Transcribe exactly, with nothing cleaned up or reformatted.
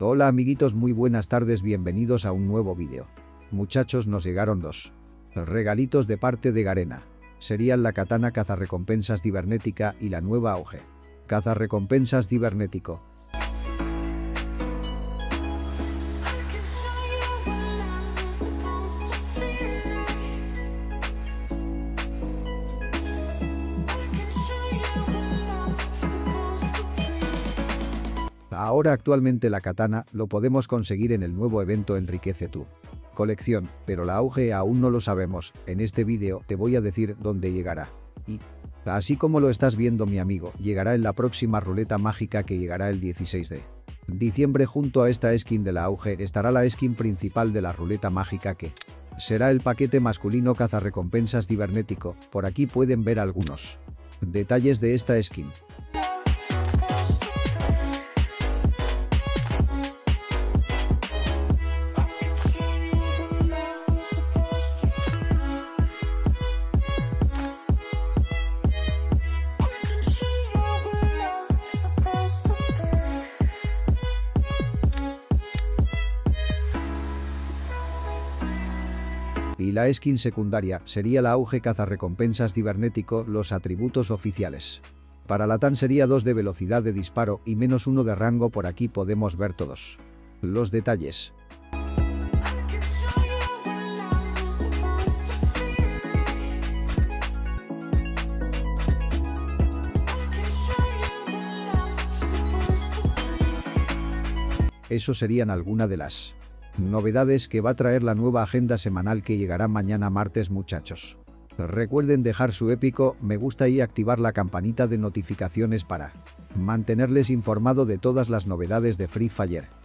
Hola amiguitos, muy buenas tardes, bienvenidos a un nuevo vídeo. Muchachos, nos llegaron dos regalitos de parte de Garena. Serían la katana cazarrecompensas cibernética y la nueva auge cazarrecompensas cibernético. Ahora actualmente la katana lo podemos conseguir en el nuevo evento Enriquece tu colección, pero la auge aún no lo sabemos. En este vídeo te voy a decir dónde llegará. Y, así como lo estás viendo mi amigo, llegará en la próxima ruleta mágica que llegará el dieciséis de diciembre. Junto a esta skin de la auge estará la skin principal de la ruleta mágica, que será el paquete masculino cazarrecompensas cibernético. Por aquí pueden ver algunos detalles de esta skin. Y la skin secundaria sería la auge cazarrecompensas cibernético, los atributos oficiales. Para la T A N sería dos de velocidad de disparo y menos uno de rango. Por aquí podemos ver todos los detalles. Eso serían algunas de las novedades que va a traer la nueva agenda semanal que llegará mañana martes, muchachos. Recuerden dejar su épico me gusta y activar la campanita de notificaciones para mantenerles informado de todas las novedades de Free Fire.